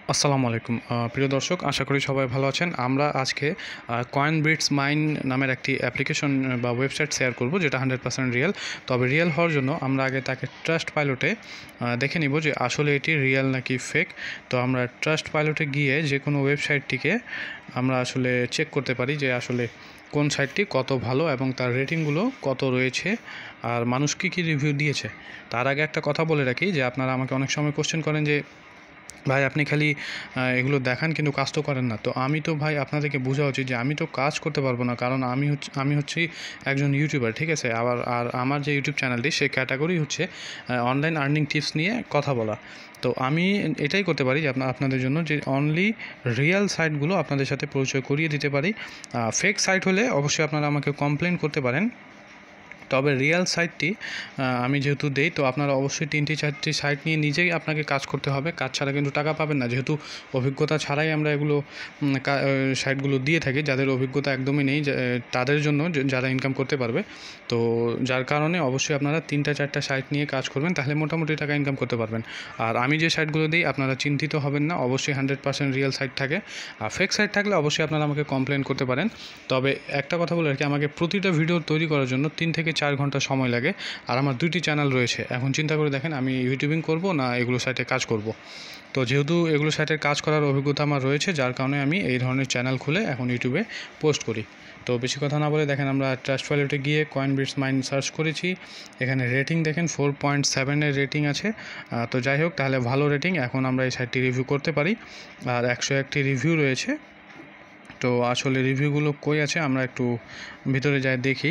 আসসালামু আলাইকুম প্রিয় দর্শক, আশা করি সবাই ভালো আছেন। আমরা আজকে কয়েনবিটস মাইন নামের একটি অ্যাপ্লিকেশন বা ওয়েবসাইট শেয়ার করব, যেটা 100% রিয়েল। তবে রিয়েল হওয়ার জন্য আমরা আগে তাকে ট্রাস্ট পাইলটে দেখে নিব যে আসলে এটি রিয়েল নাকি ফেক। তো আমরা ট্রাস্ট পাইলটে গিয়ে যে কোনো ওয়েবসাইটটিকে আমরা আসলে চেক করতে পারি যে আসলে কোন সাইটটি কত ভালো এবং তার রেটিংগুলো কত রয়েছে আর মানুষ কী কী রিভিউ দিয়েছে। তার আগে একটা কথা বলে রাখি যে আপনারা আমাকে অনেক সময় কোশ্চেন করেন যে ভাই আপনি খালি এগুলো দেখান কিন্তু কাজ তো করেন না। তো আমি তো ভাই আপনাদেরকে বোঝা উচিত যে আমি তো কাজ করতে পারবো না, কারণ আমি হচ্ছি একজন ইউটিউবার, ঠিক আছে। আর আমার যে ইউটিউব চ্যানেলটি সে ক্যাটাগরি হচ্ছে অনলাইন আর্নিং টিপস নিয়ে কথা বলা। তো আমি এটাই করতে পারি যে আপনাদের জন্য যে অনলি রিয়েল সাইটগুলো আপনাদের সাথে পরিচয় করিয়ে দিতে পারি। ফেক সাইট হলে অবশ্যই আপনারা আমাকে কমপ্লেন করতে পারেন। তবে রিয়েল সাইটটি আমি যেহেতু দেই, তো আপনারা অবশ্যই 3-4টি সাইট নিয়ে নিজেই আপনাকে কাজ করতে হবে। কাজ ছাড়া কিন্তু টাকা পাবেন না, যেহেতু অভিজ্ঞতা ছাড়াই আমরা এগুলো সাইটগুলো দিয়ে থাকি। যাদের অভিজ্ঞতা একদমই নেই তাদের জন্য, যারা ইনকাম করতে পারবে। তো যার কারণে অবশ্যই আপনারা 3-4টা সাইট নিয়ে কাজ করবেন, তাহলে মোটামুটি টাকা ইনকাম করতে পারবেন। আর আমি যে সাইটগুলো দিই আপনারা চিন্তিত হবেন না, অবশ্যই 100% রিয়েল সাইট থাকে। আর ফেক সাইট থাকলে অবশ্যই আপনারা আমাকে কমপ্লেন করতে পারেন। তবে একটা কথা বলে আর কি, আমাকে প্রতিটা ভিডিও তৈরি করার জন্য 3 থেকে 4 ঘন্টা সময় লাগে। আর আমার 2টি চ্যানেল রয়েছে। এখন চিন্তা করে দেখেন আমি ইউটিউবিং করব না এগুলো সাইটে কাজ করব। তো যেহেতু এগুলো সাইটের কাজ করার অভিজ্ঞতা আমার রয়েছে, যার কারণে আমি এই ধরনের চ্যানেল খুলে এখন ইউটিউবে পোস্ট করি। তো বেশি কথা না বলে দেখেন, আমরা ট্রাস্ট ভ্যালিউতে গিয়ে কয়েনবিটস মাইন সার্চ করেছি। এখানে রেটিং দেখেন 4.7 এর রেটিং আছে। তো যাই হোক, তাহলে ভালো রেটিং। এখন আমরা এই সাইটটি রিভিউ করতে পারি। আর 101টি রিভিউ রয়েছে। তো আসলে রিভিউগুলো কই আছে আমরা একটু ভিতরে যাই দেখি।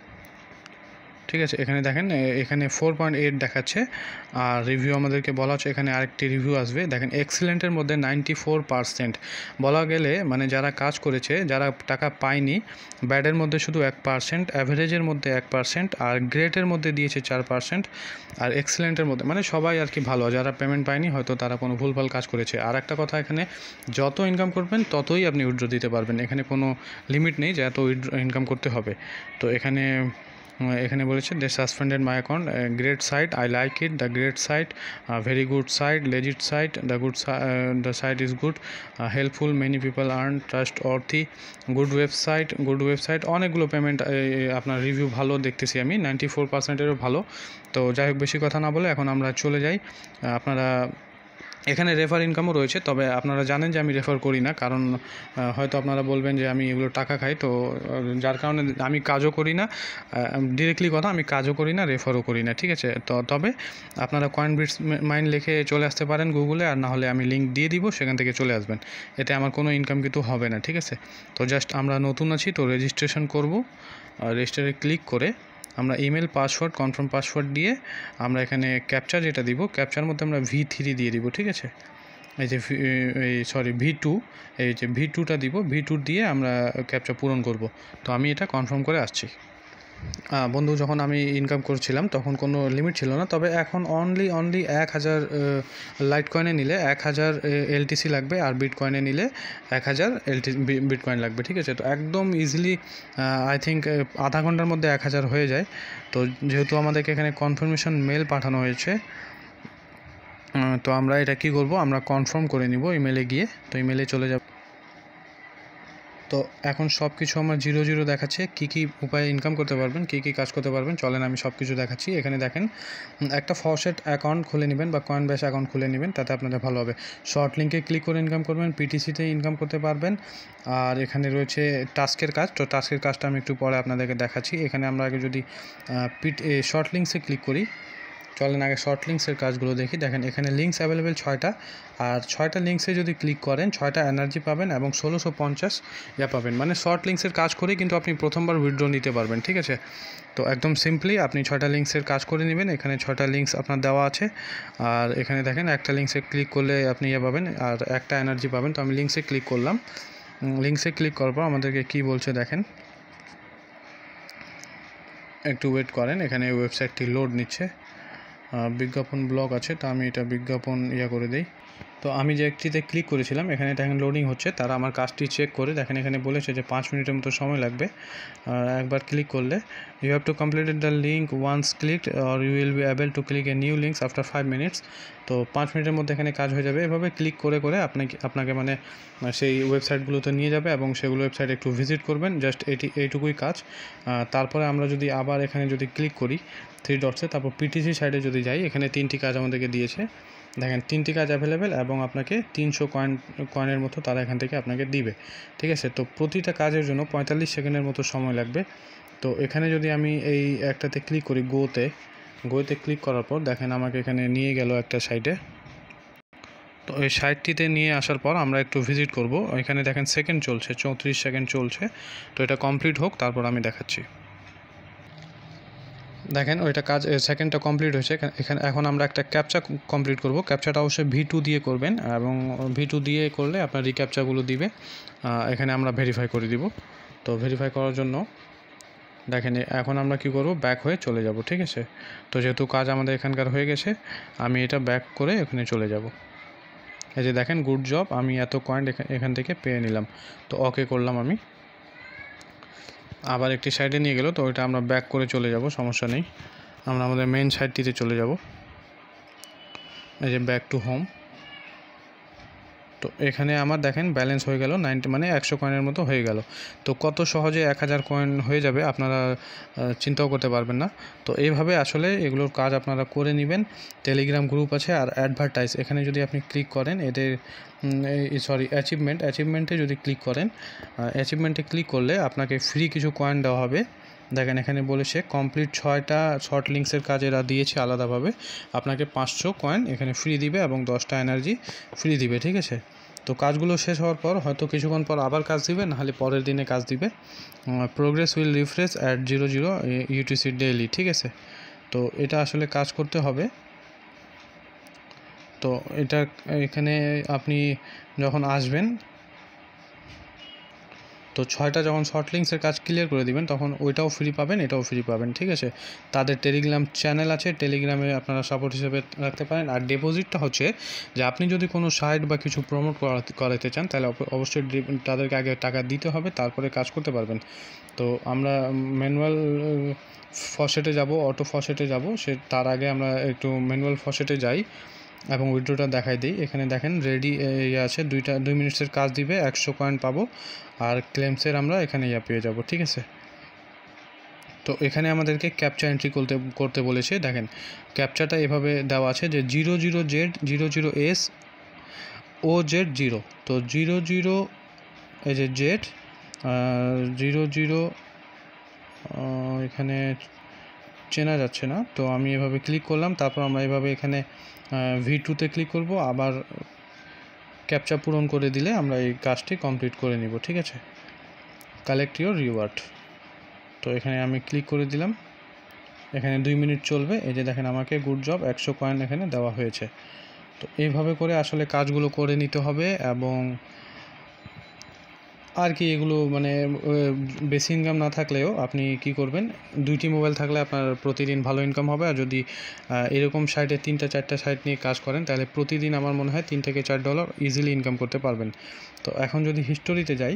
ঠিক আছে, এখানে দেখেন এখানে 4.8 দেখাচ্ছে। আর রিভিউ আমাদেরকে বলা হচ্ছে এখানে আরেকটি রিভিউ আসবে। দেখেন এক্সিলেন্টের মধ্যে 94%। বলা গেলে মানে যারা কাজ করেছে, যারা টাকা পায়নি, ব্যাডের মধ্যে শুধু 1%, অ্যাভারেজের মধ্যে 1%, আর গ্রেটের মধ্যে দিয়েছে 4%, আর এক্সিলেন্টের মধ্যে মানে সবাই আর কি ভালো। যারা পেমেন্ট পায়নি হয়তো তারা কোনো ভুলভাল কাজ করেছে। আর একটা কথা, এখানে যত ইনকাম করবেন ততই আপনি উইথড্র দিতে পারবেন। এখানে কোনো লিমিট নেই যে এত ইনকাম করতে হবে। তো এখানে বলেছে they suspended my account, great site, I like it, the great site, very good site, legit site, the site is good, helpful, many people earn, trustworthy, good website. অনেকগুলো payment আপনার review ভালো দেখতেছি আমি, 94%-এরও ভালো। তো যাই হোক, বেশি কথা না বলে এখন আমরা চলে যাই। আপনারা এখানে রেফার ইনকামও রয়েছে, তবে আপনারা জানেন যে আমি রেফার করি না, কারণ হয়তো আপনারা বলবেন যে আমি এগুলো টাকা খাই। তো যার কারণে আমি কাজও করি না, ডিরেক্টলি কথা, আমি কাজও করি না, রেফারও করি না, ঠিক আছে। তবে আপনারা কয়েনবিটস মাইন লিখে চলে আসতে পারেন গুগলে, আর না হলে আমি লিঙ্ক দিয়ে দিব, সেখান থেকে চলে আসবেন। এতে আমার কোনো ইনকাম কিন্তু হবে না, ঠিক আছে। তো জাস্ট আমরা নতুন আছি, তো রেজিস্ট্রেশন করব। রেজিস্টারে ক্লিক করে আমরা ইমেল পাসওয়ার্ড, কনফার্ম পাসওয়ার্ড দিয়ে আমরা এখানে ক্যাপচা যেটা দিব, ক্যাপচার মধ্যে আমরা V3 দিয়ে দিব, ঠিক আছে। এই যে V2, এই যে V2টা দিব, V2 দিয়ে আমরা ক্যাপচা পূরণ করব। তো আমি এটা কনফার্ম করে আসছি। বন্ধু, যখন আমি ইনকাম করছিলাম তখন কোনো লিমিট ছিল না, তবে এখন অনলি 1000 লাইট কয়েনে নিলে 1000 LTC লাগবে, আর বিটকয়েনে নিলে 1000 বিটকয়েন লাগবে, ঠিক আছে। তো একদম ইজিলি আই থিঙ্ক আধা ঘন্টার মধ্যে 1000 হয়ে যায়। তো যেহেতু আমাদেরকে এখানে কনফার্মেশন মেল পাঠানো হয়েছে, তো আমরা এটা কি করব, আমরা কনফার্ম করে নিব ইমেলে গিয়ে। তো ইমেলে চলে যাব। তো এখন সব কিছু আমার 0 দেখাচ্ছে। কী উপায়ে ইনকাম করতে পারবেন, কী কাজ করতে পারবেন, চলেন আমি সব কিছু দেখাচ্ছি। এখানে দেখেন একটা ফসেট অ্যাকাউন্ট খুলে নেবেন বা কয়েনবেস অ্যাকাউন্ট খুলে নেবেন, তাতে আপনাদের ভালো হবে। শর্ট লিঙ্কে ক্লিক করে ইনকাম করবেন, PTCতে ইনকাম করতে পারবেন। আর এখানে রয়েছে টাস্কের কাজ। তো টাস্কের কাজটা আমি একটু পরে আপনাদেরকে দেখাচ্ছি। এখানে আমরা আগে যদি শর্ট লিঙ্কসে ক্লিক করি, চলেন আগে শর্ট লিঙ্কসের কাজগুলো দেখি। দেখেন এখানে লিঙ্কস অ্যাভেলেবেল 6টা, আর 6টা লিঙ্কসে যদি ক্লিক করেন 6টা এনার্জি পাবেন এবং 1650 পাবেন। মানে শর্ট লিঙ্কসের কাজ করেই কিন্তু আপনি প্রথমবার উইথড্র নিতে পারবেন, ঠিক আছে। তো একদম সিম্পলি আপনি 6টা লিঙ্কসের কাজ করে নেবেন। এখানে 6টা লিঙ্কস আপনার দেওয়া আছে। আর এখানে দেখেন একটা লিঙ্কসে ক্লিক করলে আপনি পাবেন আর একটা এনার্জি পাবেন। তো আমি লিঙ্কসে ক্লিক করলাম। লিঙ্কসে ক্লিক করার পর আমাদেরকে কী বলছে দেখেন, একটু ওয়েট করেন, এখানে ওয়েবসাইটটি লোড নিচ্ছে। বিজ্ঞাপন ব্লক আছে, তো আমি এটা বিজ্ঞাপন করে দিই। তো আমি যে একটিতে ক্লিক করেছিলাম এখানে দেখেন লোডিং হচ্ছে, তারা আমার কাজটি চেক করে দেখেন এখানে বলেছে যে 5 মিনিটের মতো সময় লাগবে। একবার ক্লিক করলে you have to completed the link once clicked or you will be able to click a new links after 5 minutes. তো 5 মিনিটের মধ্যে এখানে কাজ হয়ে যাবে। এভাবে ক্লিক করে করে আপনাকে মানে সেই ওয়েবসাইটগুলোতে নিয়ে যাবে এবং সেগুলো ওয়েবসাইট একটু ভিজিট করবেন, জাস্ট এইটুকুই কাজ। তারপরে আমরা যদি আবার এখানে যদি ক্লিক করি 3 ডটসে, তারপর পিটিসি সাইডে যদি যাই, এখানে 3টি কাজ আমাদেরকে দিয়েছে। দেখেন 3টি কাজ অ্যাভেলেবেল এবং আপনাকে 300 কয়েনের মতো তারা এখান থেকে আপনাকে দিবে, ঠিক আছে। তো প্রতিটা কাজের জন্য 45 সেকেন্ডের মতো সময় লাগবে। তো এখানে যদি আমি এই একটাতে ক্লিক করি গোতে ক্লিক করার পর দেখেন আমাকে এখানে নিয়ে গেল একটা সাইটে। তো এই সাইটটিতে নিয়ে আসার পর আমরা একটু ভিজিট করব। এখানে দেখেন সেকেন্ড চলছে, 34 সেকেন্ড চলছে। তো এটা কমপ্লিট হোক তারপর আমি দেখাচ্ছি। দেখেন ওইটা কাজ সেকেন্ডটা কমপ্লিট হয়েছে। এখানে এখন আমরা একটা ক্যাপচা কমপ্লিট করব। ক্যাপচাটা অবশ্যই V2 দিয়ে করবেন এবং V2 দিয়ে করলে আপনার রিক্যাপচাগুলো দিবে। এখানে আমরা ভেরিফাই করে দিব। তো ভেরিফাই করার জন্য দেখেন এখন আমরা কি করব, ব্যাক হয়ে চলে যাব, ঠিক আছে। তো যেহেতু কাজ আমাদের এখানকার হয়ে গেছে, আমি এটা ব্যাক করে এখানে চলে যাব। এই যে দেখেন গুড জব, আমি এত কয়েন এখান থেকে পেয়ে নিলাম। তো ওকে করলাম আমি। আবার একটি সাইডে নিয়ে গেল, তো ওইটা আমরা ব্যাক করে চলে যাব, সমস্যা নেই। আমরা আমাদের মেন সাইটটিতে চলে যাব। এই যে ব্যাক টু হোম। তো এখানে আমার দেখেন ব্যালেন্স হয়ে গেল 90, মানে 100 কয়েনের মতো হয়ে গেল। তো কত সহজে 1000 কয়েন হয়ে যাবে আপনারা চিন্তাও করতে পারবেন না। তো এইভাবে আসলে এগুলোর কাজ আপনারা করে নেবেন। টেলিগ্রাম গ্রুপ আছে। আর অ্যাডভার্টাইজ, এখানে যদি আপনি ক্লিক করেন এদের অ্যাচিভমেন্টে যদি ক্লিক করেন, অ্যাচিভমেন্টে ক্লিক করলে আপনাকে ফ্রি কিছু কয়েন দেওয়া হবে। দেখেন এখানে বলেছে কমপ্লিট 6টা শর্ট লিঙ্কসের কাজ এরা দিয়েছে আলাদাভাবে। আপনাকে 500 কয়েন এখানে ফ্রি দিবে এবং 10টা এনার্জি ফ্রি দিবে, ঠিক আছে। তো কাজগুলো শেষ হওয়ার পর হয়তো কিছুক্ষণ পর আবার কাজ দিবে, নাহলে পরের দিনে কাজ দিবে। Progress will refresh at 00 UTC daily, ঠিক আছে। তো এটা আসলে কাজ করতে হবে। তো এটা এখানে আপনি যখন আসবেন, তো 6টা যখন শর্ট লিঙ্কসের কাজ ক্লিয়ার করে দিবেন তখন ওইটাও ফ্রি পাবেন, এটাও ফ্রি পাবেন, ঠিক আছে। তাদের টেলিগ্রাম চ্যানেল আছে, টেলিগ্রামে আপনারা সাপোর্ট হিসেবে রাখতে পারেন। আর ডিপোজিটটা হচ্ছে যে আপনি যদি কোনো সাইট বা কিছু প্রমোট করাতে চান তাহলে অবশ্যই তাদেরকে আগে টাকা দিতে হবে, তারপরে কাজ করতে পারবেন। তো আমরা ম্যানুয়াল ফসেটে যাব, অটো ফসেটে যাব, তার আগে আমরা একটু ম্যানুয়াল ফসেটে যাই এবং উইথড্রটা দেখাই দিই। এখানে দেখেন রেডি আছে, 2 মিনিটের কাজ দিবে, 100 কয়েন পাবো। আর ক্লেমসের আমরা এখানে পেয়ে যাব, ঠিক আছে। তো এখানে আমাদেরকে ক্যাপচা এন্ট্রি করতে বলেছে। দেখেন ক্যাপচাটা এভাবে দেওয়া আছে যে 00Z 00S OZ0। তো 00 এই যে জেড 00 এখানে চেনা যাচ্ছে না। তো আমি এভাবে ক্লিক করলাম, তারপর আমরা এভাবে এখানে V2তে ক্লিক করব, আবার ক্যাপচা পূরণ করে দিলে আমরা এই কাজটি কমপ্লিট করে নিব, ঠিক আছে। Collect your reward. তো এখানে আমি ক্লিক করে দিলাম। এখানে 2 মিনিট চলবে। এই যে দেখেন আমাকে গুড জব 100 কয়েন এখানে দেওয়া হয়েছে। তো এইভাবে করে আসলে কাজগুলো করে নিতে হবে। এবং আর কি এগুলো মানে বেশি ইনকাম না থাকলেও আপনি কি করবেন, 2টি মোবাইল থাকলে আপনার প্রতিদিন ভালো ইনকাম হবে। আর যদি এরকম সাইটে 3টা 4টা সাইট নিয়ে কাজ করেন তাহলে প্রতিদিন আমার মনে হয় $3 থেকে $4 ইজিলি ইনকাম করতে পারবেন। তো এখন যদি হিস্টোরিতে যাই,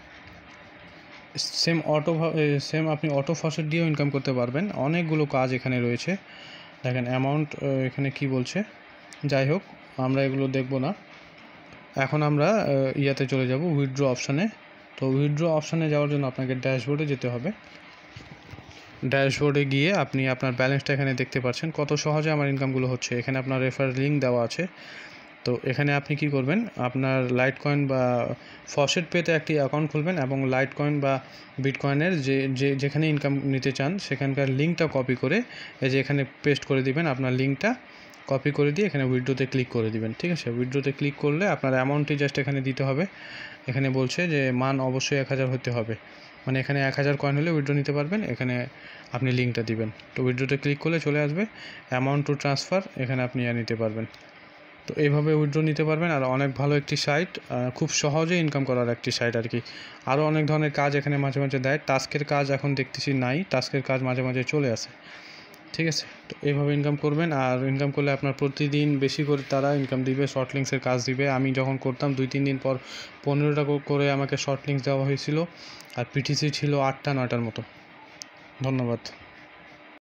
সেম আপনি অটো ফসেট দিয়েও ইনকাম করতে পারবেন। অনেকগুলো কাজ এখানে রয়েছে। দেখেন অ্যামাউন্ট এখানে কি বলছে, যাই হোক আমরা এগুলো দেখব না। এখন আমরা ইয়াতে চলে যাব উইথড্র অপশানে। তো উইথড্র অপশানে যাওয়ার জন্য আপনাকে ড্যাশবোর্ডে যেতে হবে। ড্যাশবোর্ডে গিয়ে আপনি আপনার ব্যালেন্সটা এখানে দেখতে পাচ্ছেন, কত সহজে আমার ইনকামগুলো হচ্ছে। এখানে আপনার রেফার লিঙ্ক দেওয়া আছে। তো এখানে আপনি কি করবেন, আপনার লাইট কয়েন বা ফসেট পেতে একটি অ্যাকাউন্ট খুলবেন এবং লাইট কয়েন বা বিটকয়েনের যেখানে ইনকাম নিতে চান সেখানকার লিঙ্কটা কপি করে এই যে এখানে পেস্ট করে দিবেন। আপনার লিঙ্কটা কপি করে দিয়ে এখানে উইথড্রোতে ক্লিক করে দিবেন, ঠিক আছে। উইথড্রোতে ক্লিক করলে আপনার অ্যামাউন্টটি জাস্ট এখানে দিতে হবে। এখানে বলছে যে মান অবশ্যই 1000 হতে হবে, মানে এখানে 1000 কয়েন হলে উইথড্রো নিতে পারবেন। এখানে আপনি লিঙ্কটা দিবেন। তো উইথড্রোতে ক্লিক করলে চলে আসবে অ্যামাউন্ট টু ট্রান্সফার, এখানে আপনি নিতে পারবেন। তো এইভাবে উইথড্র নিতে পারবেন। আর অনেক ভালো একটি সাইট, খুব সহজে ইনকাম করার একটি সাইট আর কি। আরও অনেক ধরনের কাজ এখানে মাঝে মাঝে দেয়। টাস্কের কাজ এখন দেখতেছি নাই, টাস্কের কাজ মাঝে মাঝে চলে আসে। ঠিক আছে, তো এইভাবে ইনকাম করবেন। আর ইনকাম করলে আপনার প্রতিদিন বেশি করে তারা ইনকাম দিবে, শর্ট লিঙ্কসের কাজ দিবে। আমি যখন করতাম 2-3 দিন পর 15টা করে আমাকে শর্ট লিঙ্কস দেওয়া হয়েছিল, আর পিটিসি ছিল 8টা 9টার মতো। ধন্যবাদ।